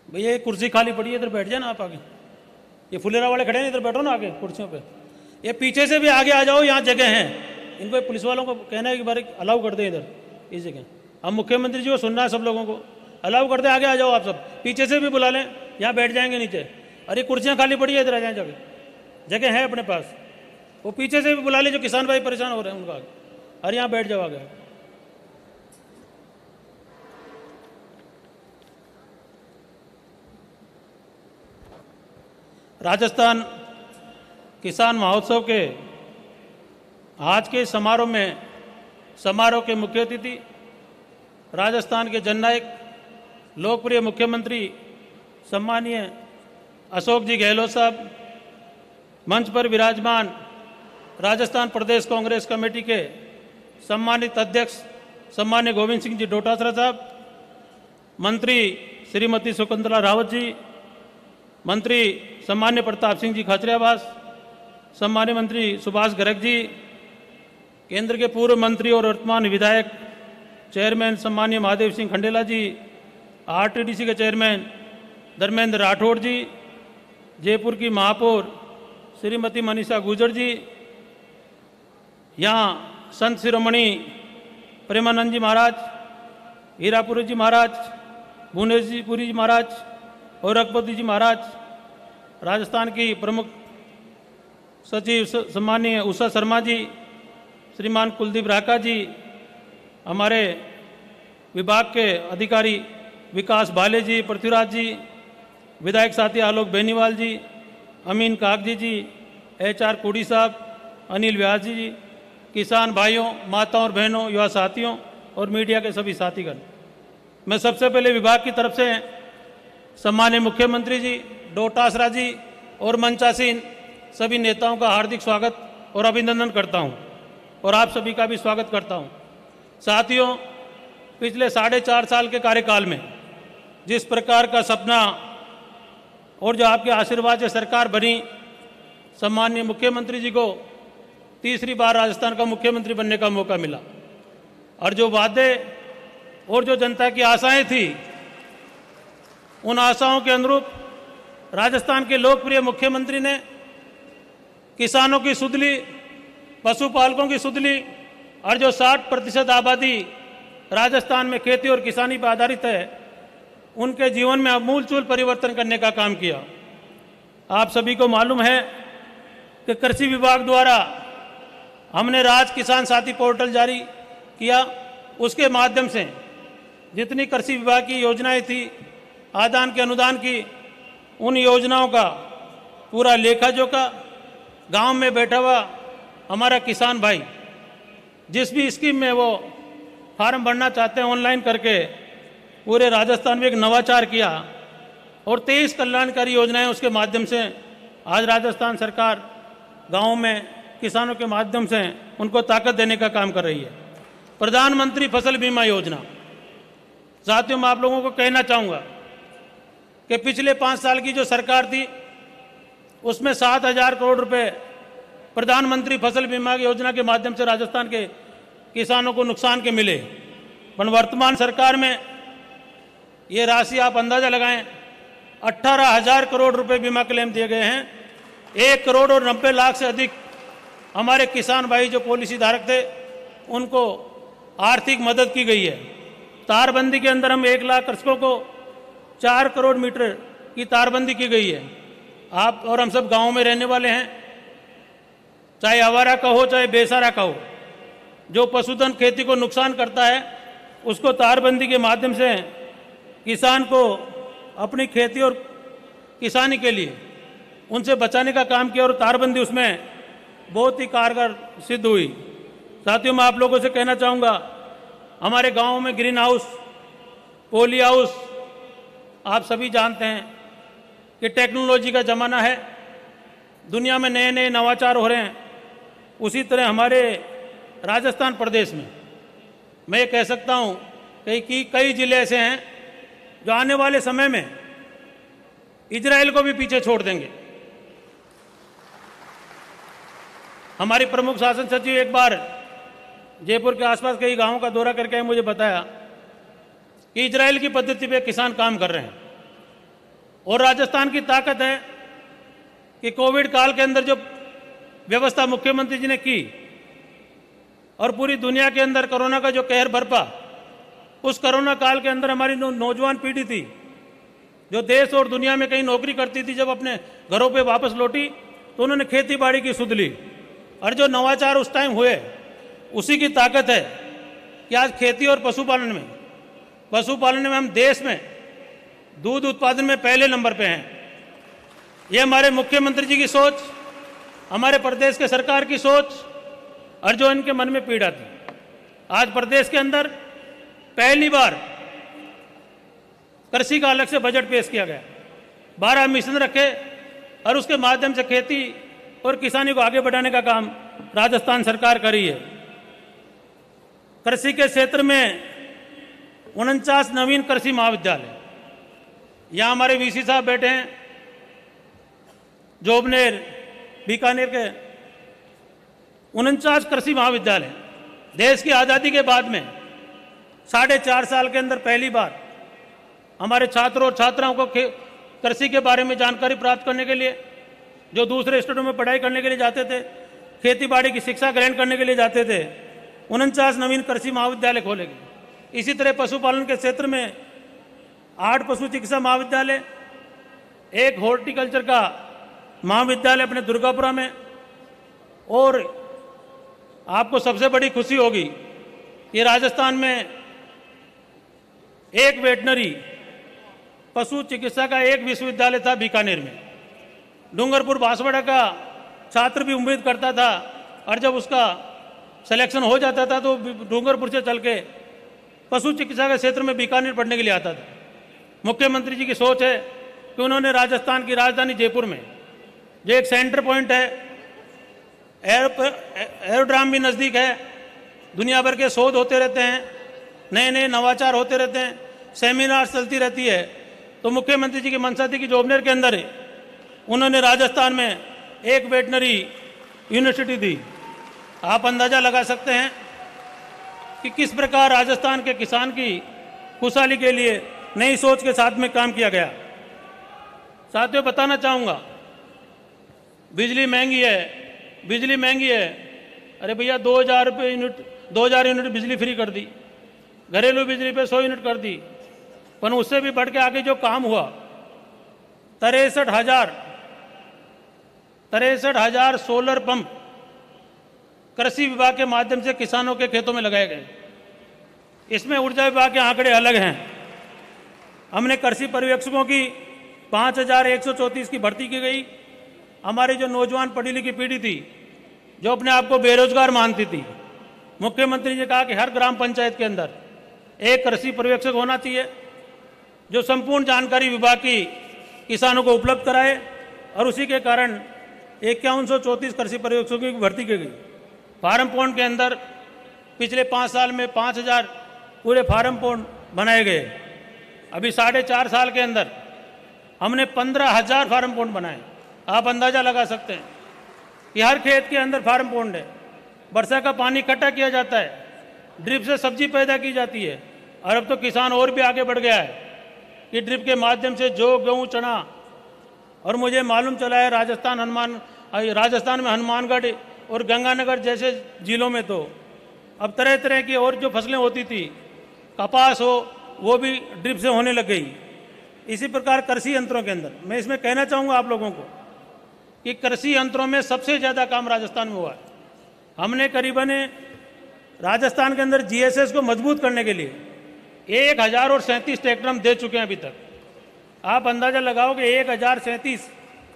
भैया ये कुर्सी खाली पड़ी है, इधर बैठ जाए ना आप आगे। ये फुलेरा वाले खड़े हैं, इधर बैठो ना आगे कुर्सियों पे। ये पीछे से भी आगे आ जाओ, यहाँ जगह है। इनको पुलिस वालों को कहना है कि बार अलाउ कर दे इधर इस जगह। अब मुख्यमंत्री जी को सुनना है सब लोगों को, अलाउ कर दे, आगे आ जाओ आप सब। पीछे से भी बुला लें, यहाँ बैठ जाएंगे नीचे। अरे कुर्सियाँ खाली पड़ी है, इधर आ जाए, जगह है अपने पास। वो पीछे से भी बुला ले, जो किसान भाई परेशान हो रहे हैं उनका आगे। अरे यहाँ बैठ जाओ आगे। राजस्थान किसान महोत्सव के आज के समारोह के मुख्य अतिथि राजस्थान के जननायक, लोकप्रिय मुख्यमंत्री सम्मानीय अशोक जी गहलोत साहब, मंच पर विराजमान राजस्थान प्रदेश कांग्रेस कमेटी के सम्मानित अध्यक्ष सम्मान्य गोविंद सिंह जी डोटासरा साहब, मंत्री श्रीमती शकुंतला रावत जी, मंत्री सम्मान्य प्रताप सिंह जी खाचरियावास, सम्मान्य मंत्री सुभाष गर्ग जी, केंद्र के पूर्व मंत्री और वर्तमान विधायक चेयरमैन सम्मान्य महादेव सिंह खंडेला जी, आरटीडीसी के चेयरमैन धर्मेंद्र राठौड़ जी, जयपुर की महापौर श्रीमती मनीषा गुर्जर जी, यहाँ संत शिरोमणि प्रेमानंद जी महाराज, हीरापुरी जी महाराज, भुवनेश्वरी जी महाराज और रघुपति जी महाराज, राजस्थान की प्रमुख सचिव सम्मानीय उषा शर्मा जी, श्रीमान कुलदीप राका जी, हमारे विभाग के अधिकारी विकास भाले जी, पृथ्वीराज जी, विधायक साथी आलोक बेनीवाल जी, अमीन कागजी जी, HR कोड़ी साहब, अनिल व्यास जी, किसान भाइयों, माताओं और बहनों, युवा साथियों और मीडिया के सभी साथीगण, मैं सबसे पहले विभाग की तरफ से सम्माननीय मुख्यमंत्री जी, डोटासरा जी और मंचासीन सभी नेताओं का हार्दिक स्वागत और अभिनंदन करता हूं और आप सभी का भी स्वागत करता हूं। साथियों, पिछले 4.5 साल के कार्यकाल में जिस प्रकार का सपना और जो आपके आशीर्वाद से सरकार बनी, सम्माननीय मुख्यमंत्री जी को तीसरी बार राजस्थान का मुख्यमंत्री बनने का मौका मिला और जो वादे और जो जनता की आशाएं थी, उन आशाओं के अनुरूप राजस्थान के लोकप्रिय मुख्यमंत्री ने किसानों की सुधली, पशुपालकों की सुधली और जो 60% आबादी राजस्थान में खेती और किसानी पर आधारित है, उनके जीवन में आमूलचूल परिवर्तन करने का काम किया। आप सभी को मालूम है कि कृषि विभाग द्वारा हमने राज किसान साथी पोर्टल जारी किया। उसके माध्यम से जितनी कृषि विभाग की योजनाएं थी, आदान के अनुदान की, उन योजनाओं का पूरा लेखा जोखा गांव में बैठा हुआ हमारा किसान भाई जिस भी स्कीम में वो फार्म भरना चाहते हैं, ऑनलाइन करके पूरे राजस्थान में एक नवाचार किया और 23 कल्याणकारी योजनाएं उसके माध्यम से आज राजस्थान सरकार गाँव में किसानों के माध्यम से उनको ताकत देने का काम कर रही है। प्रधानमंत्री फसल बीमा योजना, साथियों मैं आप लोगों को कहना चाहूँगा कि पिछले 5 साल की जो सरकार थी उसमें 7,000 करोड़ रुपए प्रधानमंत्री फसल बीमा योजना के माध्यम से राजस्थान के किसानों को नुकसान के मिले। पर वर्तमान सरकार में ये राशि आप अंदाजा लगाएं, 18,000 करोड़ रुपए बीमा क्लेम दिए गए हैं। 1 करोड़ और 90 लाख से अधिक हमारे किसान भाई जो पॉलिसी धारक थे उनको आर्थिक मदद की गई है। तारबंदी के अंदर हम 1 लाख कृषकों को 4 करोड़ मीटर की तारबंदी की गई है। आप और हम सब गाँव में रहने वाले हैं, चाहे आवारा का हो चाहे बेसहारा का हो, जो पशुधन खेती को नुकसान करता है उसको तारबंदी के माध्यम से किसान को अपनी खेती और किसानी के लिए उनसे बचाने का काम किया और तारबंदी उसमें बहुत ही कारगर सिद्ध हुई। साथियों मैं आप लोगों से कहना चाहूँगा, हमारे गाँव में ग्रीन हाउस, पॉली हाउस, आप सभी जानते हैं कि टेक्नोलॉजी का ज़माना है, दुनिया में नए नए नवाचार हो रहे हैं। उसी तरह हमारे राजस्थान प्रदेश में मैं ये कह सकता हूँ कि कई जिले ऐसे हैं जो आने वाले समय में इजराइल को भी पीछे छोड़ देंगे। हमारी प्रमुख शासन सचिव एक बार जयपुर के आसपास कई गांवों का दौरा करके मुझे बताया कि इजराइल की पद्धति पे किसान काम कर रहे हैं। और राजस्थान की ताकत है कि कोविड काल के अंदर जो व्यवस्था मुख्यमंत्री जी ने की और पूरी दुनिया के अंदर कोरोना का जो कहर बरपा, उस कोरोना काल के अंदर हमारी नौजवान पीढ़ी थी जो देश और दुनिया में कहीं नौकरी करती थी, जब अपने घरों पे वापस लौटी तो उन्होंने खेती बाड़ी की सुध ली। और जो नवाचार उस टाइम हुए, उसी की ताकत है कि आज खेती और पशुपालन में हम देश में दूध उत्पादन में पहले नंबर पे हैं। ये हमारे मुख्यमंत्री जी की सोच, हमारे प्रदेश के सरकार की सोच और जो इनके मन में पीड़ा थी। आज प्रदेश के अंदर पहली बार कृषि का अलग से बजट पेश किया गया, 12 मिशन रखे और उसके माध्यम से खेती और किसानी को आगे बढ़ाने का काम राजस्थान सरकार कर रही है। कृषि के क्षेत्र में 49 नवीन कृषि महाविद्यालय, यहाँ हमारे वीसी साहब बैठे हैं, जोबनेर बीकानेर के 49 कृषि महाविद्यालय। देश की आज़ादी के बाद में 4.5 साल के अंदर पहली बार हमारे छात्रों और छात्राओं को कृषि के बारे में जानकारी प्राप्त करने के लिए, जो दूसरे स्टेटों में पढ़ाई करने के लिए जाते थे, खेती बाड़ी की शिक्षा ग्रहण करने के लिए जाते थे, 49 नवीन कृषि महाविद्यालय खोले गए। इसी तरह पशुपालन के क्षेत्र में 8 पशु चिकित्सा महाविद्यालय, 1 हॉर्टिकल्चर का महाविद्यालय अपने दुर्गापुरा में। और आपको सबसे बड़ी खुशी होगी कि राजस्थान में एक वेटनरी पशु चिकित्सा का एक विश्वविद्यालय था बीकानेर में। डूंगरपुर बांसवाड़ा का छात्र भी उम्मीद करता था और जब उसका सिलेक्शन हो जाता था तो डूंगरपुर से चल के पशु चिकित्सा के क्षेत्र में बीकानेर पढ़ने के लिए आता था। मुख्यमंत्री जी की सोच है कि उन्होंने राजस्थान की राजधानी जयपुर में, जो एक सेंटर पॉइंट है, एरोड्राम भी नज़दीक है, दुनिया भर के शोध होते रहते हैं, नए नए नवाचार होते रहते हैं, सेमिनार चलती रहती है, तो मुख्यमंत्री जी की मंशा थी कि जोबनेर के अंदर उन्होंने राजस्थान में एक वेटनरी यूनिवर्सिटी दी। आप अंदाजा लगा सकते हैं कि किस प्रकार राजस्थान के किसान की खुशहाली के लिए नई सोच के साथ में काम किया गया। साथियों, बताना चाहूँगा, बिजली महंगी है। अरे भैया 2000 यूनिट बिजली फ्री कर दी, घरेलू बिजली पे 100 यूनिट कर दी, पर उससे भी बढ़ के आगे जो काम हुआ, 63,000 सोलर पंप कृषि विभाग के माध्यम से किसानों के खेतों में लगाए गए। इसमें ऊर्जा विभाग के आंकड़े अलग हैं। हमने कृषि पर्यवेक्षकों की 5134 की भर्ती की गई। हमारी जो नौजवान पढ़ी लिखी पीढ़ी थी, जो अपने आप को बेरोजगार मानती थी, मुख्यमंत्री जी ने कहा कि हर ग्राम पंचायत के अंदर एक कृषि पर्यवेक्षक होना चाहिए, जो संपूर्ण जानकारी विभाग की किसानों को उपलब्ध कराए। और उसी के कारण 5134 कृषि पर्यवेक्षकों की भर्ती की गई। फार्म पॉन्ड के अंदर पिछले 5 साल में 5000 पूरे फार्म पॉन्ड बनाए गए। अभी 4.5 साल के अंदर हमने 15,000 फार्म पॉन्ड बनाए। आप अंदाजा लगा सकते हैं कि हर खेत के अंदर फार्म पॉन्ड है। वर्षा का पानी इकट्ठा किया जाता है, ड्रिप से सब्जी पैदा की जाती है। और अब तो किसान और भी आगे बढ़ गया है कि ड्रिप के माध्यम से जौ, गेहूँ, चना, और मुझे मालूम चला है राजस्थान में हनुमानगढ़ और गंगानगर जैसे जिलों में तो अब तरह तरह की और जो फसलें होती थी, कपास हो, वो भी ड्रिप से होने लग गई। इसी प्रकार कृषि यंत्रों के अंदर मैं इसमें कहना चाहूँगा आप लोगों को कि कृषि यंत्रों में सबसे ज़्यादा काम राजस्थान में हुआ है। हमने करीबन राजस्थान के अंदर जीएसएस को मजबूत करने के लिए 1037 ट्रैक्टर हम दे चुके हैं अभी तक। आप अंदाजा लगाओ कि 1037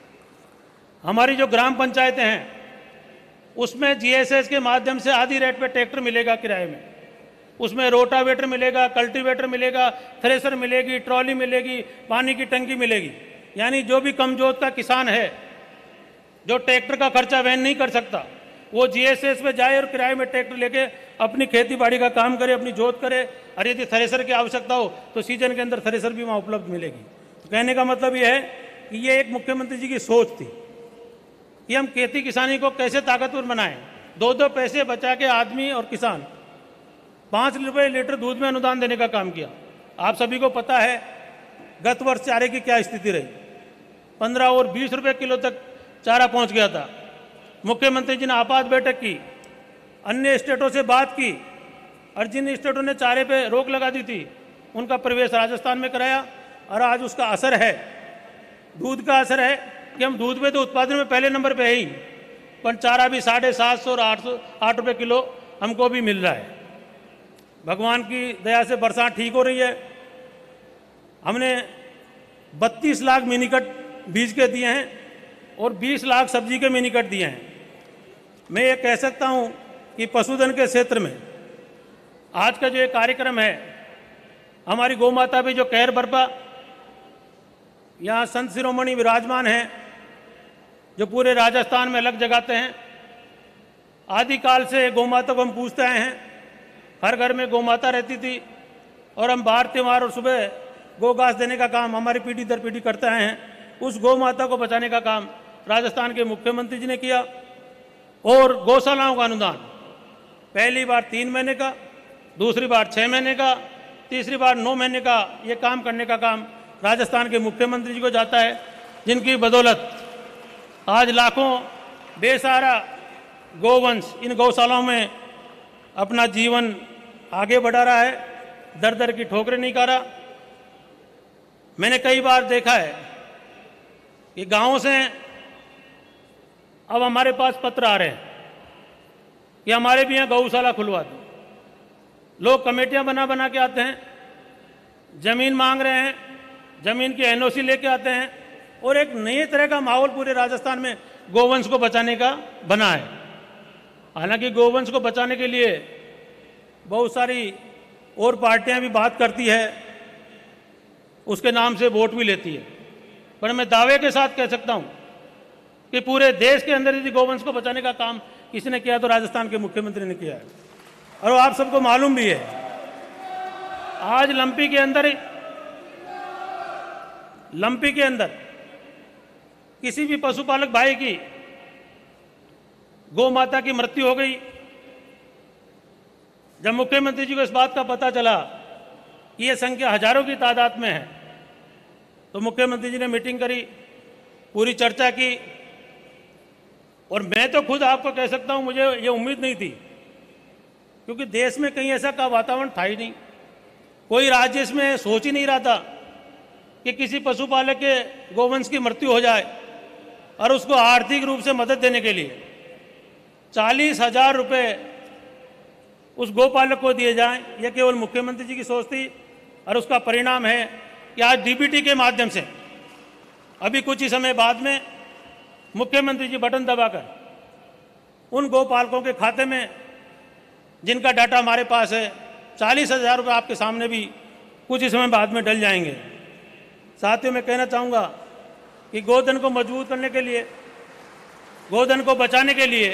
हमारी जो ग्राम पंचायतें हैं उसमें जीएसएस के माध्यम से आधी रेट पे ट्रैक्टर मिलेगा किराए में। उसमें रोटावेटर मिलेगा, कल्टीवेटर मिलेगा, थ्रेसर मिलेगी, ट्रॉली मिलेगी, पानी की टंकी मिलेगी। यानी जो भी कमजोर का किसान है, जो ट्रैक्टर का खर्चा वहन नहीं कर सकता, वो जीएसएस पे जाए और किराए में ट्रैक्टर लेके अपनी खेती बाड़ी का काम करे, अपनी जोत करे। और यदि थ्रेसर की आवश्यकता हो तो सीजन के अंदर थ्रेसर भी वहाँ उपलब्ध मिलेगी। तो कहने का मतलब ये है कि ये एक मुख्यमंत्री जी की सोच थी कि हम खेती किसानी को कैसे ताकतवर बनाएं। 2 पैसे बचा के आदमी और किसान 5 रुपये लीटर दूध में अनुदान देने का काम किया। आप सभी को पता है गत वर्ष चारे की क्या स्थिति रही। 15 और 20 रुपए किलो तक चारा पहुंच गया था। मुख्यमंत्री जी ने आपात बैठक की, अन्य स्टेटों से बात की और जिन स्टेटों ने चारे पे रोक लगा दी थी उनका प्रवेश राजस्थान में कराया और आज उसका असर है, दूध का असर है कि हम दूध में तो उत्पादन में पहले नंबर पे है ही, पर चारा भी 750 और 8 रुपये किलो हमको भी मिल रहा है। भगवान की दया से बरसात ठीक हो रही है। हमने 32 लाख मिनीकट बीज के दिए हैं और 20 लाख सब्जी के मिनीकट दिए हैं। मैं ये कह सकता हूँ कि पशुधन के क्षेत्र में आज का जो ये कार्यक्रम है, हमारी गौ माता भी जो कहर बरपा, यहाँ संत शिरोमणि विराजमान हैं जो पूरे राजस्थान में अलग जगाते हैं। आदिकाल से गौ माता को हम पूजते आए हैं, हर घर में गौ माता रहती थी और हम बाहर त्योहार और सुबह गौ घास देने का काम हमारी पीढ़ी दर पीढ़ी करते आए हैं। उस गौ माता को बचाने का काम राजस्थान के मुख्यमंत्री जी ने किया और गौशालाओं का अनुदान पहली बार 3 महीने का, दूसरी बार 6 महीने का, तीसरी बार 9 महीने का ये काम करने का काम राजस्थान के मुख्यमंत्री जी को जाता है, जिनकी बदौलत आज लाखों बेसहारा गौवंश इन गौशालाओं में अपना जीवन आगे बढ़ा रहा है, दर दर की ठोकरें नहीं खा रहा। मैंने कई बार देखा है कि गांवों से अब हमारे पास पत्र आ रहे हैं कि हमारे भी यहाँ गौशाला खुलवा दो। लोग कमेटियां बना बना के आते हैं, जमीन मांग रहे हैं, जमीन की एनओसी लेके आते हैं और एक नए तरह का माहौल पूरे राजस्थान में गौवंश को बचाने का बना है। हालांकि गौवंश को बचाने के लिए बहुत सारी और पार्टियां भी बात करती है, उसके नाम से वोट भी लेती है, पर मैं दावे के साथ कह सकता हूं कि पूरे देश के अंदर यदि गौवंश को बचाने का काम किसी ने किया तो राजस्थान के मुख्यमंत्री ने किया है। और आप सबको मालूम भी है, आज लंपी के अंदर किसी भी पशुपालक भाई की गौ माता की मृत्यु हो गई। जब मुख्यमंत्री जी को इस बात का पता चला कि यह संख्या हजारों की तादाद में है, तो मुख्यमंत्री जी ने मीटिंग करी, पूरी चर्चा की और मैं तो खुद आपको कह सकता हूं मुझे ये उम्मीद नहीं थी, क्योंकि देश में कहीं ऐसा का वातावरण था ही नहीं। कोई राज्य इसमें सोच ही नहीं रहा था कि किसी पशुपालक के गौवंश की मृत्यु हो जाए और उसको आर्थिक रूप से मदद देने के लिए 40,000 रुपये उस गौपालक को दिए जाएं। यह केवल मुख्यमंत्री जी की सोच थी और उसका परिणाम है कि आज डीबीटी के माध्यम से अभी कुछ ही समय बाद में मुख्यमंत्री जी बटन दबाकर उन गौपालकों के खाते में, जिनका डाटा हमारे पास है, 40,000 रुपये आपके सामने भी कुछ ही समय बाद में डल जाएंगे। साथियों, मैं कहना चाहूँगा कि गोधन को मजबूत करने के लिए, गोधन को बचाने के लिए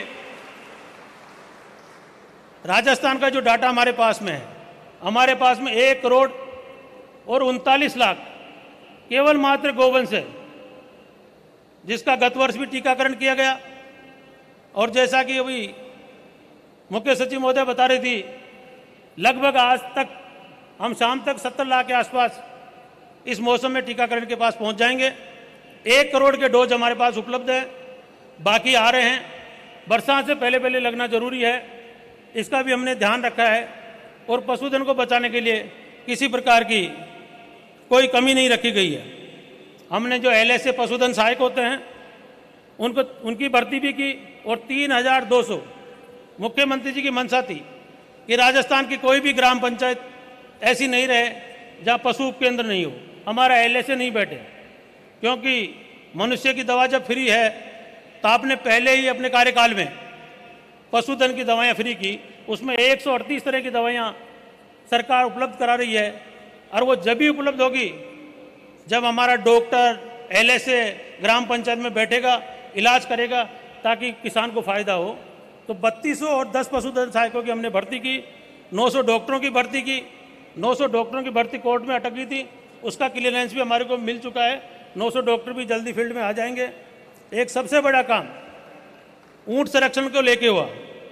राजस्थान का जो डाटा हमारे पास में है, हमारे पास में 1 करोड़ और 39 लाख केवल मात्र गोवंश है, जिसका गत वर्ष भी टीकाकरण किया गया। और जैसा कि अभी मुख्य सचिव महोदय बता रही थी, लगभग आज तक हम शाम तक 70 लाख के आसपास इस मौसम में टीकाकरण के पास पहुंच जाएंगे। 1 करोड़ के डोज हमारे पास उपलब्ध है, बाकी आ रहे हैं। बरसात से पहले पहले लगना जरूरी है, इसका भी हमने ध्यान रखा है। और पशुधन को बचाने के लिए किसी प्रकार की कोई कमी नहीं रखी गई है। हमने जो LSA पशुधन सहायक होते हैं उनकी भर्ती भी की और 3,200 मुख्यमंत्री जी की मंशा थी कि राजस्थान की कोई भी ग्राम पंचायत ऐसी नहीं रहे जहां पशु उपकेंद्र नहीं हो, हमारा LSA नहीं बैठे। क्योंकि मनुष्य की दवा जब फ्री है तो आपने पहले ही अपने कार्यकाल में पशुधन की दवाएं फ्री की, उसमें 138 तरह की दवाइयां सरकार उपलब्ध करा रही है। और वो जब भी उपलब्ध होगी जब हमारा डॉक्टर LSA ग्राम पंचायत में बैठेगा, इलाज करेगा, ताकि किसान को फायदा हो। तो 3200 और 10 पशुधन सहायकों की हमने भर्ती की, 900 डॉक्टरों की भर्ती की। 900 डॉक्टरों की भर्ती कोर्ट में अटक गई थी, उसका क्लियरेंस भी हमारे को मिल चुका है। 900 डॉक्टर भी जल्दी फील्ड में आ जाएंगे। एक सबसे बड़ा काम ऊंट संरक्षण को लेके हुआ।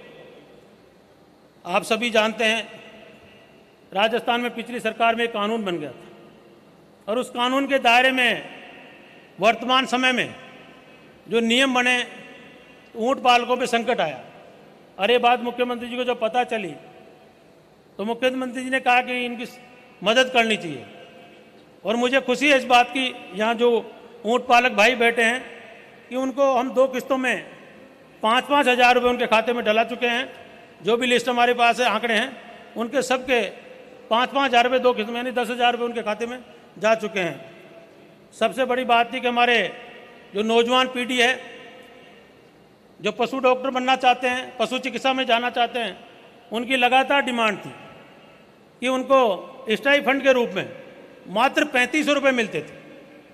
आप सभी जानते हैं राजस्थान में पिछली सरकार में एक कानून बन गया था और उस कानून के दायरे में वर्तमान समय में जो नियम बने, ऊंट पालकों पे संकट आया। और ये बात मुख्यमंत्री जी को जब पता चली तो मुख्यमंत्री जी ने कहा कि इनकी मदद करनी चाहिए। और मुझे खुशी है इस बात की, यहाँ जो ऊंट पालक भाई बैठे हैं, कि उनको हम 2 किस्तों में 5-5 हज़ार रुपये उनके खाते में डला चुके हैं। जो भी लिस्ट हमारे पास है, आंकड़े हैं, उनके सबके 5-5 हज़ार रुपये 2 किस्त में, यानी 10,000 रुपये उनके खाते में जा चुके हैं। सबसे बड़ी बात थी कि हमारे जो नौजवान पीढ़ी है, जो पशु डॉक्टर बनना चाहते हैं, पशु चिकित्सा में जाना चाहते हैं, उनकी लगातार डिमांड थी कि उनको स्टाइपेंड के रूप में मात्र 3500 रुपये मिलते थे,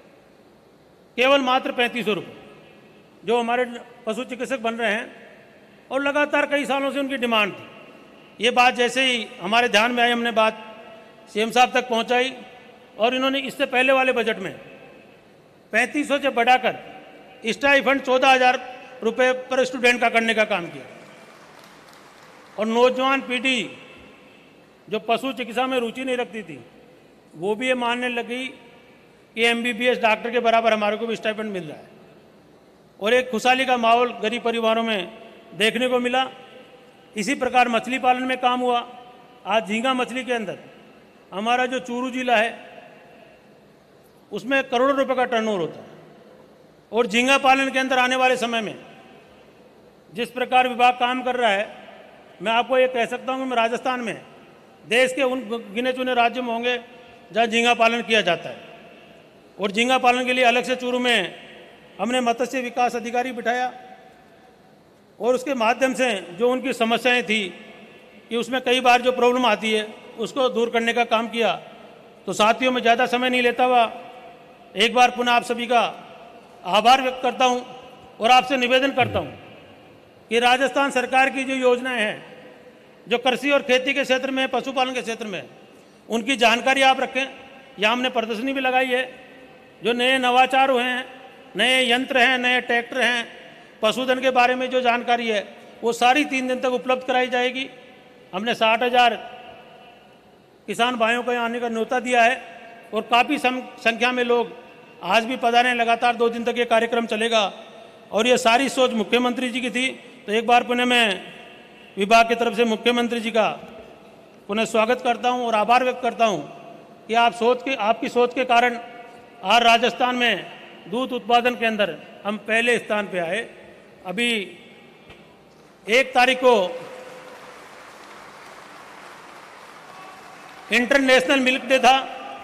केवल मात्र 3500 रुपये, जो हमारे पशु चिकित्सक बन रहे हैं। और लगातार कई सालों से उनकी डिमांड थी। ये बात जैसे ही हमारे ध्यान में आई, हमने बात सीएम साहब तक पहुंचाई और इन्होंने इससे पहले वाले बजट में 3500 से बढ़ाकर स्टाइपेंड 14,000 रुपये पर स्टूडेंट का करने का काम किया। और नौजवान पीढ़ी जो पशु चिकित्सा में रुचि नहीं रखती थी, वो भी ये मानने लगी कि MBBS डॉक्टर के बराबर हमारे को भी स्टाइपेंड मिल रहा है। और एक खुशहाली का माहौल गरीब परिवारों में देखने को मिला। इसी प्रकार मछली पालन में काम हुआ। आज झींगा मछली के अंदर हमारा जो चूरू जिला है, उसमें करोड़ों रुपए का टर्नओवर होता है। और झींगा पालन के अंदर आने वाले समय में जिस प्रकार विभाग काम कर रहा है, मैं आपको ये कह सकता हूँ कि मैं राजस्थान में देश के उन गिने चुने राज्यों में होंगे जहाँ झींगा पालन किया जाता है। और झींगा पालन के लिए अलग से चूरू में हमने मत्स्य विकास अधिकारी बिठाया और उसके माध्यम से जो उनकी समस्याएं थी कि उसमें कई बार जो प्रॉब्लम आती है, उसको दूर करने का काम किया। तो साथियों, में ज़्यादा समय नहीं लेता हुआ एक बार पुनः आप सभी का आभार व्यक्त करता हूं और आपसे निवेदन करता हूं कि राजस्थान सरकार की जो योजनाएं हैं, जो कृषि और खेती के क्षेत्र में, पशुपालन के क्षेत्र में, उनकी जानकारी आप रखें। यहाँ हमने प्रदर्शनी भी लगाई है। जो नए नवाचार हुए हैं, नए यंत्र हैं, नए ट्रैक्टर हैं, पशुधन के बारे में जो जानकारी है, वो सारी 3 दिन तक उपलब्ध कराई जाएगी। हमने 60,000 किसान भाइयों को यहाँ आने का न्योता दिया है और काफ़ी संख्या में लोग आज भी पधारे हैं। लगातार 2 दिन तक ये कार्यक्रम चलेगा और ये सारी सोच मुख्यमंत्री जी की थी। तो एक बार पुनः मैं विभाग की तरफ से मुख्यमंत्री जी का पुनः स्वागत करता हूं और आभार व्यक्त करता हूं कि आपकी सोच के कारण आज राजस्थान में दूध उत्पादन के अंदर हम पहले स्थान पे आए। अभी 1 तारीख को इंटरनेशनल मिल्क डे था।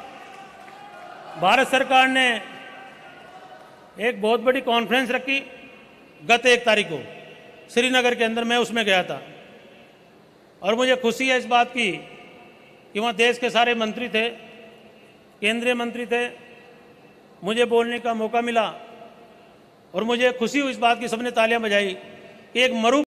भारत सरकार ने एक बहुत बड़ी कॉन्फ्रेंस रखी गत 1 तारीख को श्रीनगर के अंदर। मैं उसमें गया था और मुझे खुशी है इस बात की कि वहाँ देश के सारे मंत्री थे, केंद्रीय मंत्री थे, मुझे बोलने का मौका मिला और मुझे खुशी हुई इस बात की, सबने तालियां बजाई कि एक